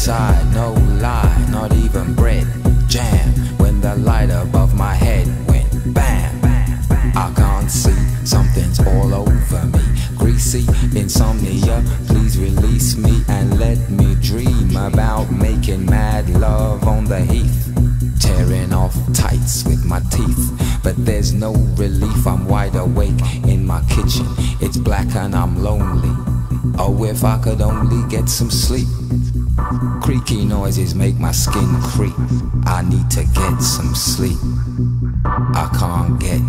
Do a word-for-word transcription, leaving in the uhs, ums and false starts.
inside, no lie, not even bread. Jam, when the light above my head went bam. I can't see, something's all over me. Greasy insomnia, please release me and let me dream about making mad love on the heath. Tearing off tights with my teeth, but there's no relief. I'm wide awake in my kitchen, it's black and I'm lonely. Oh, if I could only get some sleep. Creaky noises make my skin creep. I need to get some sleep. I can't get